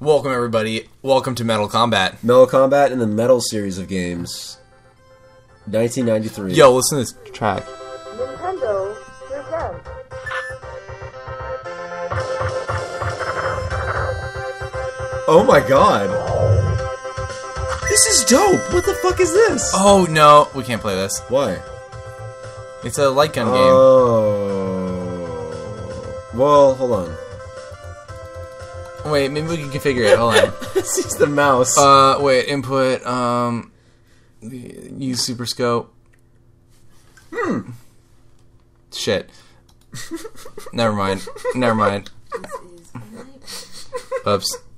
Welcome, everybody. Welcome to Metal Combat. Metal Combat in the Metal series of games. 1993. Yo, listen to this track. Nintendo presents. Oh my god. This is dope. What the fuck is this? Oh, no. We can't play this. Why? It's a light gun game. Oh. Well, hold on. Wait, maybe we can configure it. Hold on. This is the mouse. Wait, input, use Super Scope. Shit. Never mind. Oops.